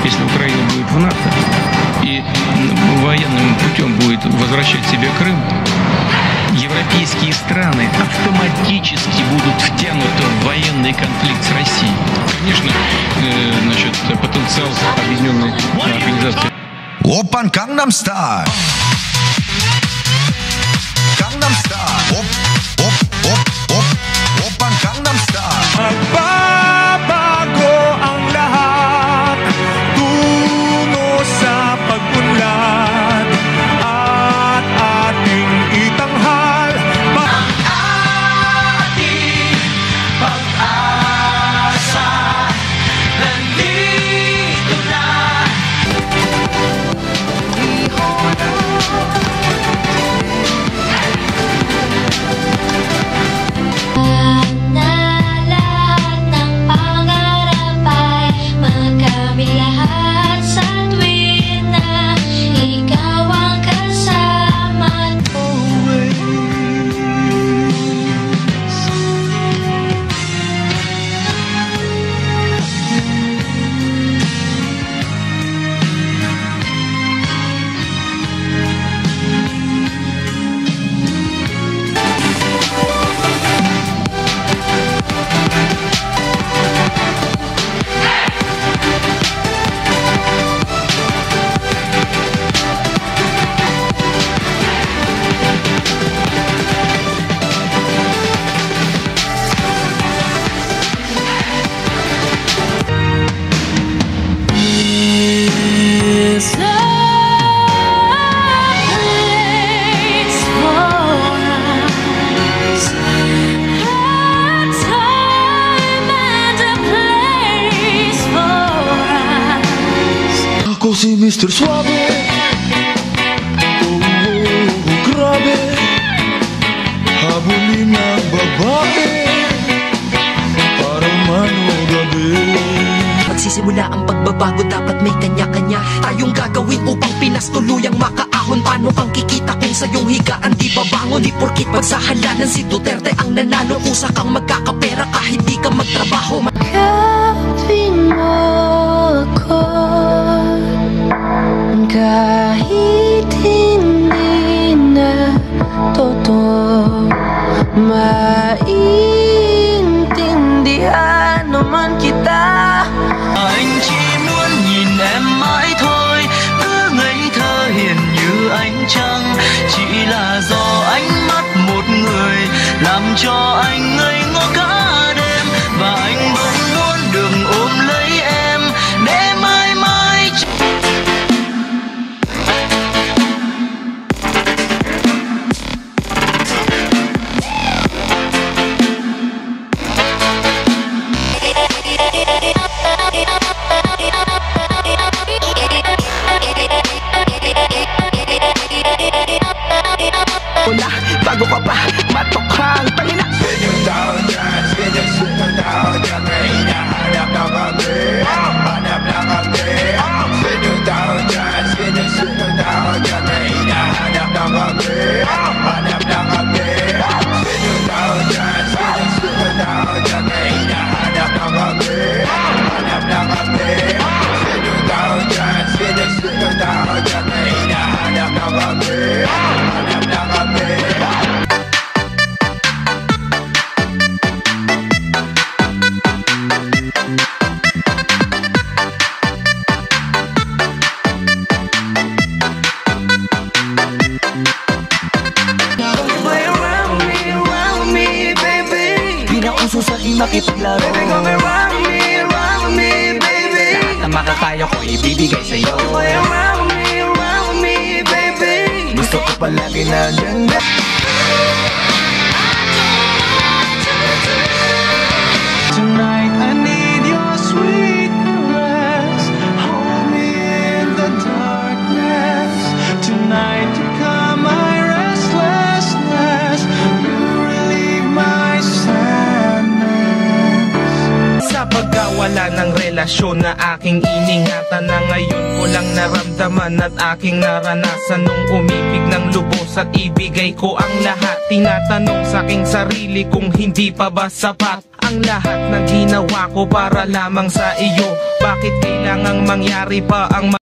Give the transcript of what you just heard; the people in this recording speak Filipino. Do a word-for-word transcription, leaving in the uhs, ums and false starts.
если Украина будет в НАТО и военным путем будет возвращать себе Крым, европейские страны автоматически будут втянуты в военный конфликт с Россией. Конечно, э, значит, потенциал объединенной организации. Опан Gangnam Style. Gangnam Style. Op, op, op, op. Oppan Gangnam Style. Magbabago ang lahat tungo sa pag-unlad at ating itanghal ang ating pag-asa. Nandito na. Ako si Mister Suave. Oh, oh, oh, grabe. Habulin ng babae para manogabi. Magsisimula ang pagbabago, dapat may kanya-kanya tayong gagawin upang Pinas tuluyang makaahon. Paano kang kikita kung sa iyong higaan di babangon? Di porkit pagsahalanan si Duterte ang nanalo, usa kang magkakapera kahit di ka magtrabaho. Kapin mo ko kahit hindi na totoo, maintindihan naman kita. Anh chỉ muốn nhìn em mãi thôi, cứ ngây thơ hiền như ánh trăng. Chỉ là do ánh mắt một người làm cho anh ngây ngô cả đêm, và anh vẫn muốn được ôm lấy em để mãi mãi. Wala, bago ka pa matokhang tangina. Spin yung tao dyan, spin yung spin yung tao dyan. May hinahanap na kami, hanap na kami. Spin yung tao dyan, spin yung spin yung tao dyan. May hinahanap na kami, hanap na kami. Spin yung tao dyan, spin yung spin yung tao dyan. May hinahanap na kami, hanap na kami. Spin yung tao dyan, spin yung spin yung tao dyan. May hinahanap na kami, hanap na kami. Pinauso sa aking makipaglaro. Baby, come around me, around me, baby. Lahat na makakaya ko ibibigay sa'yo. Around me, around me, baby. Gusto ko palagi na ganda. Tonight I need your sweet caress. Hold me in the darkness. Tonight you calm my restlessness. You relieve my sadness. Sa pagkawala ng relasyon na aking iningatan, na ngayon ko lang naramdaman at aking naranasan. Nung umibig ng lubos at ibigay ko ang lahat, tinatanong sa aking sarili kung hindi pa ba sapat Ang lahat ng ginawa ko para lamang sa iyo. Bakit kailangang mangyari pa ang